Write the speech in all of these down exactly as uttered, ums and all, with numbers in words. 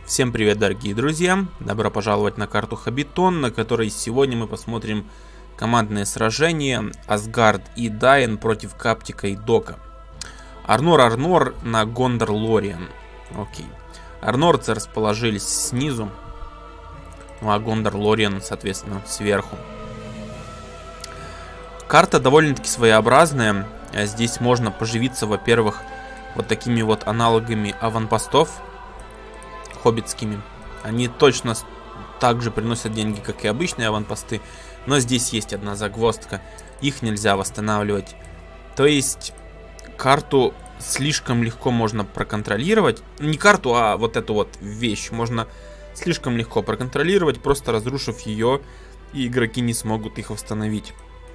Всем привет, дорогие друзья! Добро пожаловать на карту Хоббитон, на которой сегодня мы посмотрим командное сражение Асгард и Дайн против Каптика и Дока. Арнор Арнор на Гондор Лориан. Окей. Арнорцы расположились снизу, ну а Гондор Лориан, соответственно, сверху. Карта довольно-таки своеобразная. Здесь можно поживиться, во-первых, вот такими вот аналогами аванпостов хоббитскими. Они точно так же приносят деньги, как и обычные аванпосты, но здесь есть одна загвоздка. Их нельзя восстанавливать. То есть карту слишком легко можно проконтролировать. Не карту, а вот эту вот вещь можно слишком легко проконтролировать, просто разрушив ее, и игроки не смогут их восстановить.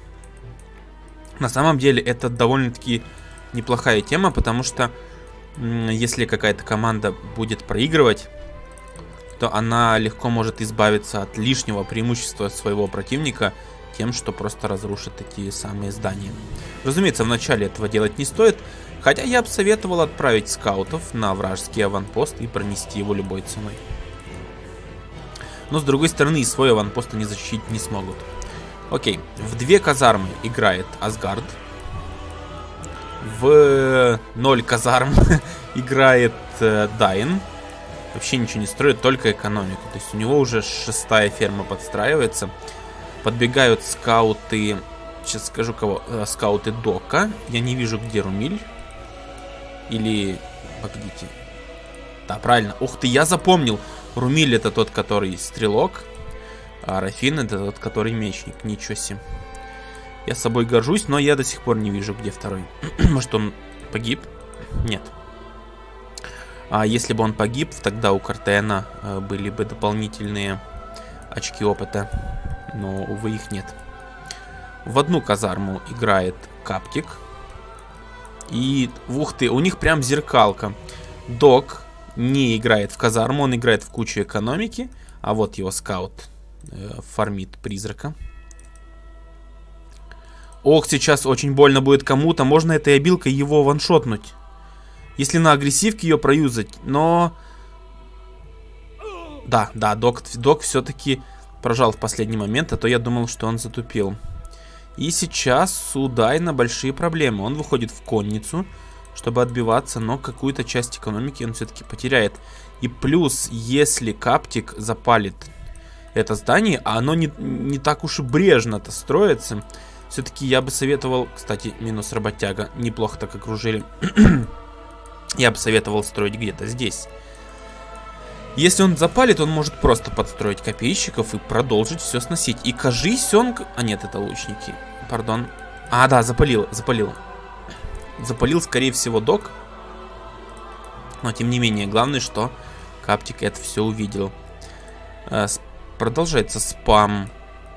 На самом деле это довольно-таки неплохая тема, потому что если какая-то команда будет проигрывать, то она легко может избавиться от лишнего преимущества своего противника тем, что просто разрушит эти самые здания. Разумеется, вначале этого делать не стоит, хотя я бы советовал отправить скаутов на вражеский аванпост и пронести его любой ценой. Но с другой стороны, и свой аванпост они защитить не смогут. Окей, в две казармы играет Асгард. В ноль казарм играет э, Дайн. Вообще ничего не строит, только экономику. То есть у него уже шестая ферма подстраивается. Подбегают скауты. Сейчас скажу кого. Э, скауты Дока. Я не вижу, где Румиль. Или... Погодите. Да, правильно. Ух ты, я запомнил. Румиль это тот, который стрелок. А Рафин это тот, который мечник. Ничего себе. Я собой горжусь, но я до сих пор не вижу, где второй. Может, он погиб? Нет. А если бы он погиб, тогда у Картена э, были бы дополнительные очки опыта. Но, увы, их нет. В одну казарму играет Каптик. И, ух ты, у них прям зеркалка. Док не играет в казарму, он играет в кучу экономики. А вот его скаут э, фармит призрака. Ох, сейчас очень больно будет кому-то. Можно этой обилкой его ваншотнуть. Если на агрессивке ее проюзать. Но... Да, да, док, док все-таки прожал в последний момент. А то я думал, что он затупил. И сейчас у Дайна большие проблемы. Он выходит в конницу, чтобы отбиваться. Но какую-то часть экономики он все-таки потеряет. И плюс, если Каптик запалит это здание, а оно не, не так уж и брежно-то строится... Все-таки я бы советовал, кстати, минус работяга, неплохо так окружили. Я бы советовал строить где-то здесь. Если он запалит, он может просто подстроить копейщиков и продолжить все сносить. И кажись, он... А нет, это лучники. Пардон. А, да, запалил, запалил. Запалил, скорее всего, Док. Но, тем не менее, главное, что Каптик это все увидел. Продолжается спам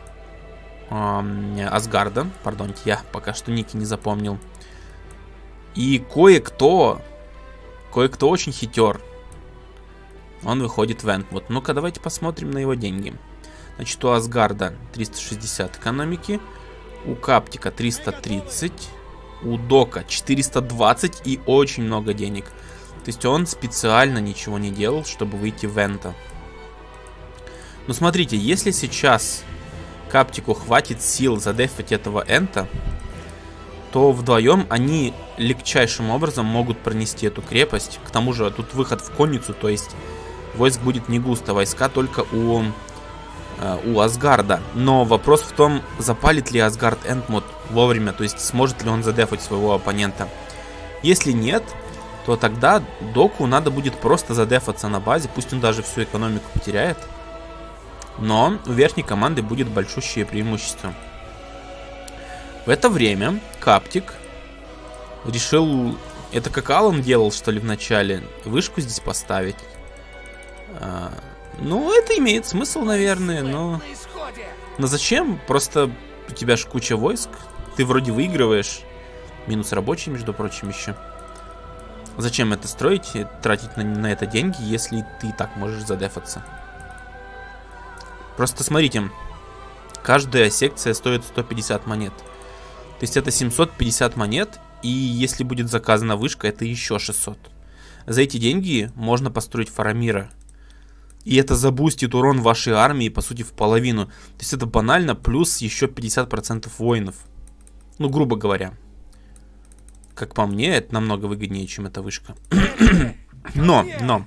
Асгарда, пардонте, я пока что ники не запомнил. И кое-кто, кое-кто очень хитер. Он выходит в Энтмут. Ну-ка, давайте посмотрим на его деньги. Значит, у Асгарда триста шестьдесят экономики, у Каптика триста тридцать, у Дока четыреста двадцать и очень много денег. То есть он специально ничего не делал, чтобы выйти в Энта. Но смотрите, если сейчас Каптику хватит сил задефать этого Энта, то вдвоем они легчайшим образом могут пронести эту крепость. К тому же тут выход в конницу, то есть войск будет не густо. Войска только у, э, у Асгарда. Но вопрос в том, запалит ли Асгард Энтмут вовремя, то есть сможет ли он задефать своего оппонента. Если нет, то тогда Доку надо будет просто задефаться на базе, пусть он даже всю экономику потеряет. Но у верхней команды будет большущее преимущество. В это время Каптик решил... Это как Алан делал, что ли, в начале. Вышку здесь поставить. А, ну, это имеет смысл, наверное, но... Но зачем? Просто у тебя ж куча войск. Ты вроде выигрываешь. Минус рабочий, между прочим, еще. Зачем это строить? Тратить на, на это деньги, если ты и так можешь задефаться? Просто смотрите, каждая секция стоит сто пятьдесят монет. То есть это семьсот пятьдесят монет, и если будет заказана вышка, это еще шестьсот. За эти деньги можно построить Фарамира. И это забустит урон вашей армии, по сути, в половину. То есть это банально плюс еще пятьдесят процентов воинов. Ну, грубо говоря. Как по мне, это намного выгоднее, чем эта вышка. Но, но.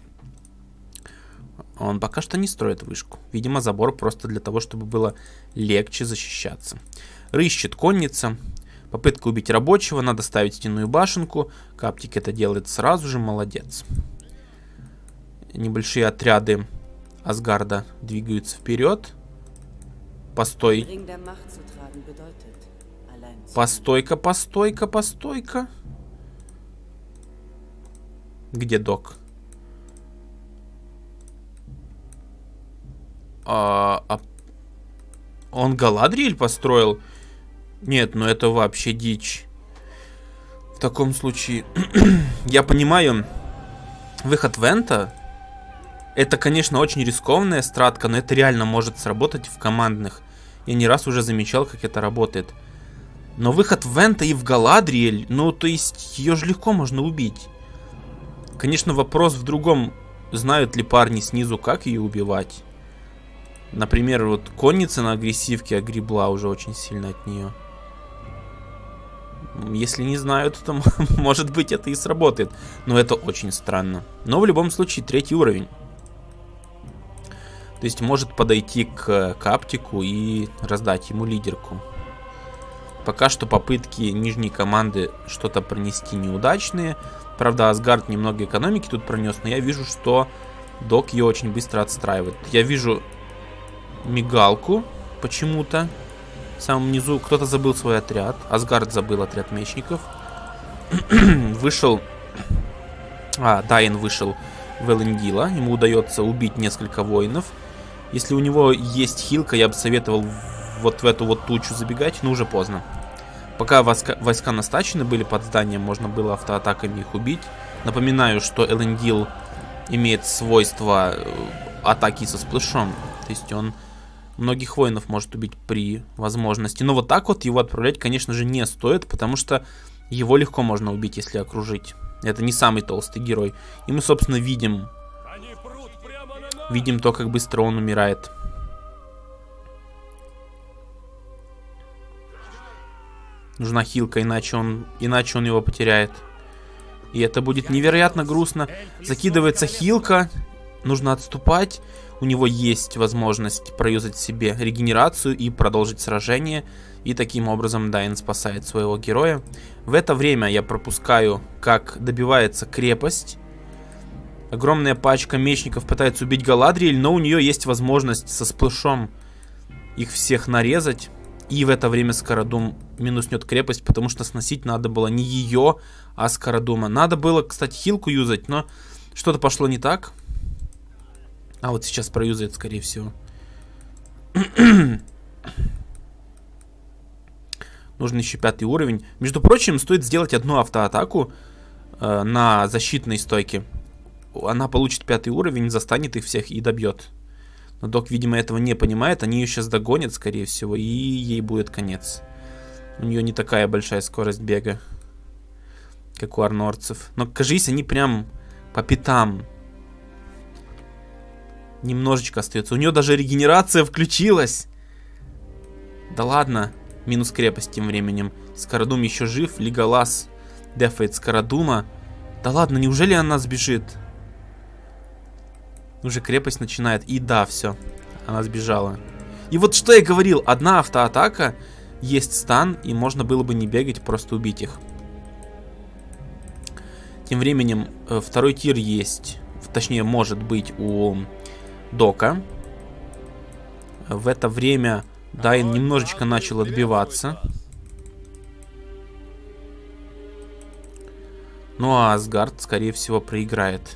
Он пока что не строит вышку. Видимо, забор просто для того, чтобы было легче защищаться. Рыщет конница. Попытка убить рабочего. Надо ставить стенную башенку. Каптик это делает сразу же. Молодец. Небольшие отряды Асгарда двигаются вперед. Постой. Постойка, постойка, постойка. Где док? А, а... Он Галадриэль построил? Нет, ну это вообще дичь. В таком случае... Я понимаю, выход Вента... Это, конечно, очень рискованная стратка, но это реально может сработать в командных. Я не раз уже замечал, как это работает. Но выход в Вента и в Галадриэль, ну, то есть, ее же легко можно убить. Конечно, вопрос в другом. Знают ли парни снизу, как ее убивать? Например, вот конница на агрессивке огребла уже очень сильно от нее. Если не знают, то, может быть, это и сработает. Но это очень странно. Но в любом случае, третий уровень. То есть может подойти к Каптику и раздать ему лидерку. Пока что попытки нижней команды что-то пронести неудачные. Правда, Асгард немного экономики тут пронес, но я вижу, что Док ее очень быстро отстраивает. Я вижу мигалку почему-то. В самом низу кто-то забыл свой отряд. Асгард забыл отряд мечников. Вышел... А, Дайн вышел в Элендила. Ему удается убить несколько воинов. Если у него есть хилка, я бы советовал вот в эту вот тучу забегать, но уже поздно. Пока войска, войска настачены были под зданием, можно было автоатаками их убить. Напоминаю, что Элендил имеет свойство атаки со сплэшом. То есть он многих воинов может убить при возможности. Но вот так вот его отправлять, конечно же, не стоит, потому что его легко можно убить, если окружить. Это не самый толстый герой. И мы, собственно, видим... Видим то, как быстро он умирает. Нужна хилка, иначе он, иначе он его потеряет. И это будет невероятно грустно. Закидывается хилка. Нужно отступать. У него есть возможность проюзать себе регенерацию и продолжить сражение. И таким образом Дайн спасает своего героя. В это время я пропускаю, как добивается крепость. Огромная пачка мечников пытается убить Галадриэль, но у нее есть возможность со сплэшом их всех нарезать. И в это время Скарадум минуснет крепость, потому что сносить надо было не ее, а Скарадума. Надо было, кстати, хилку юзать, но что-то пошло не так. А вот сейчас проюзает, скорее всего. Нужен еще пятый уровень. Между прочим, стоит сделать одну автоатаку э, на защитной стойке. Она получит пятый уровень, застанет их всех и добьет. Но Док, видимо, этого не понимает. Они ее сейчас догонят, скорее всего, и ей будет конец. У нее не такая большая скорость бега, как у арнорцев. Но, кажись, они прям по пятам. Немножечко остается. У нее даже регенерация включилась. Да ладно. Минус крепость тем временем. Скарадум еще жив. Леголас дефает Скарадума. Да ладно, неужели она сбежит? Уже крепость начинает. И да, все. Она сбежала. И вот что я говорил. Одна автоатака, есть стан, и можно было бы не бегать, просто убить их. Тем временем второй тир есть. Точнее, может быть у Дока. В это время Дайн немножечко начал отбиваться. Ну а Асгард, скорее всего, проиграет.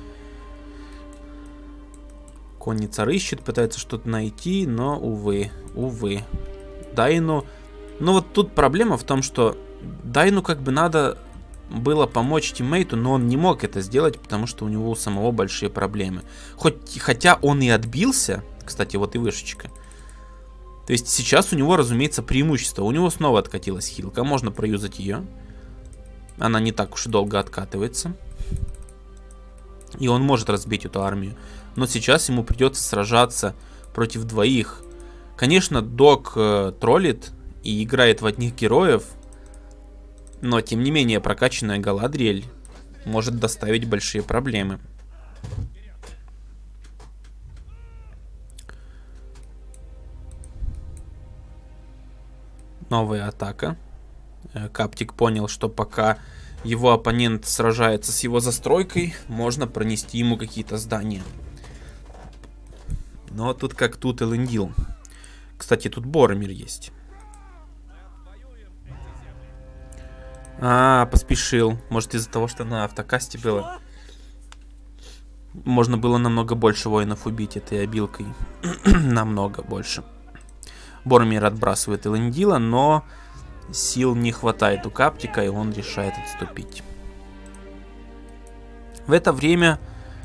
Конница рыщет, пытается что-то найти, но, увы, увы. Дайну... Ну вот тут проблема в том, что Дайну как бы надо было помочь тиммейту, но он не мог это сделать, потому что у него у самого большие проблемы. Хоть, хотя он и отбился, кстати, вот и вышечка. То есть сейчас у него, разумеется, преимущество. У него снова откатилась хилка, можно проюзать ее. Она не так уж и долго откатывается. И он может разбить эту армию. Но сейчас ему придется сражаться против двоих. Конечно, Док э, троллит и играет в одних героев. Но, тем не менее, прокачанная Галадриэль может доставить большие проблемы. Новая атака. Каптик понял, что пока его оппонент сражается с его застройкой, можно пронести ему какие-то здания. Но тут как тут Элендил. Кстати, тут Боромир есть. А, поспешил. Может, из-за того, что на автокасте было. Можно было намного больше воинов убить этой обилкой. Намного больше. Боромир отбрасывает Элендила, но сил не хватает у Каптика, и он решает отступить. В это время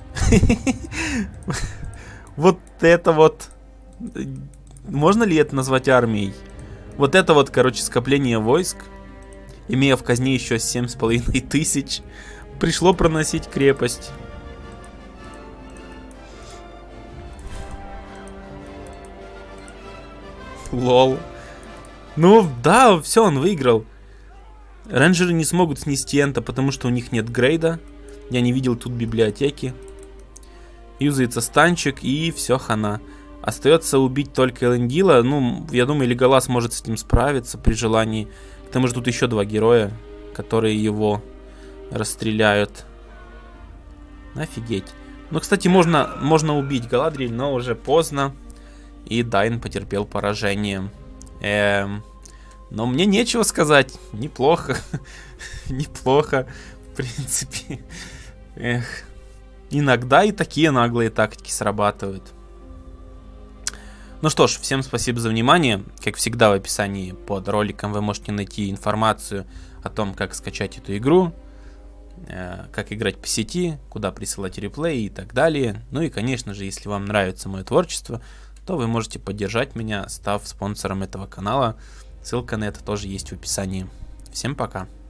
вот это вот, можно ли это назвать армией? Вот это вот, короче, скопление войск, имея в казне еще семь с половиной тысяч, пришло проносить крепость. Лол. Ну да, все, он выиграл. Рейнджеры не смогут снести Энта, потому что у них нет грейда. Я не видел тут библиотеки. Юзается станчик, и все, хана. Остается убить только Элендила. Ну, я думаю, Леголас может с этим справиться при желании. К тому же тут еще два героя, которые его расстреляют. Офигеть. Ну, кстати, можно, можно убить Галадриэль, но уже поздно. И Дайн потерпел поражение. Эм, но мне нечего сказать. Неплохо. Неплохо, в принципе. Эх. Иногда и такие наглые тактики срабатывают. Ну что ж, всем спасибо за внимание. Как всегда, в описании под роликом вы можете найти информацию о том, как скачать эту игру, э, как играть по сети, куда присылать реплей и так далее. Ну и, конечно же, если вам нравится мое творчество, то вы можете поддержать меня, став спонсором этого канала. Ссылка на это тоже есть в описании. Всем пока!